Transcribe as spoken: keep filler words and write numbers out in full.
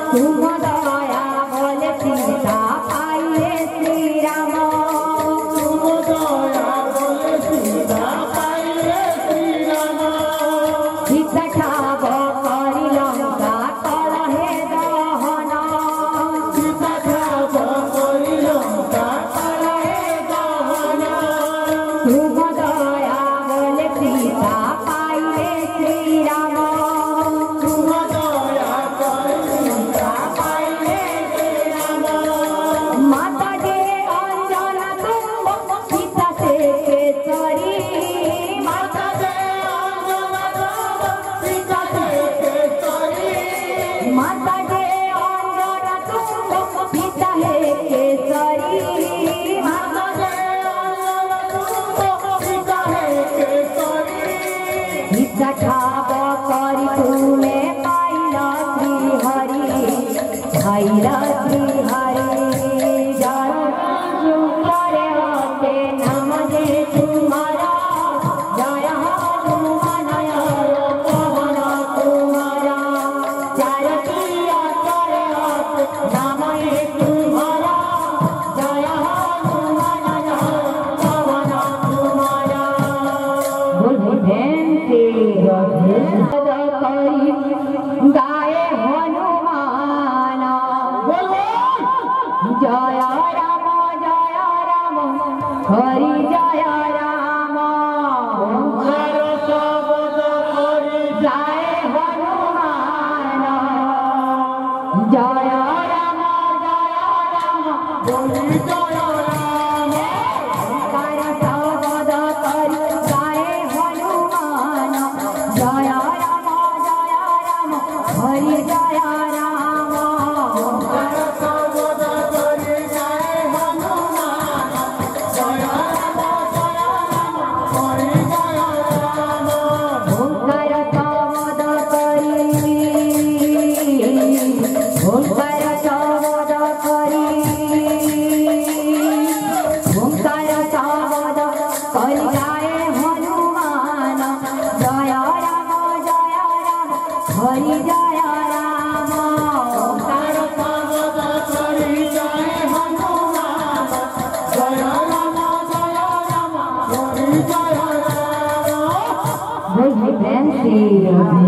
तुम दया बोले सीता पाइए श्री राम तुम दया बोले सीता पाइए श्री राम सीता ठाव करी लंका कलहे दहन सीता ठाव करी लंका कलहे दहन तुम दया बोले सीता पाइए श्री राम तुम दया बोले सीता पाइए श्री राम माता जे अंजना तुम सीता से केसरी माता जे अंजना तुम सीता से केसरी माता जे अंजना तुम सीता है केसरी माता जे अंजना तुम सीता है केसरी सीता ठाव करी तुमे पाइला श्री हरि पाइला श्री हरि जय करे होते नाम जे तुम्हारा जय हनुमान पवन कुमारा जय किया करे होते नाम ये तुम्हारा जय हनुमान पवन कुमारा बुद्धिमान के करी गाए हनुमान जय राम जय राम हरि जय राम गाए हनुमान जय राम जय राम हरि जय राम कर शब्द करी गाए हनुमान जय राम जय राम हरि जय राम कर शब्द करी गाए हनुमान जय राम जय राम हरि जय राम ओंकार शब्द करी ओंकार शब्द करी ओंकार शब्द करी गाए हनुमान जय राम जय राम हरि जय राम ओंकार शब्द करी गाए हनुमान जय राम जय राम हरि जय राम।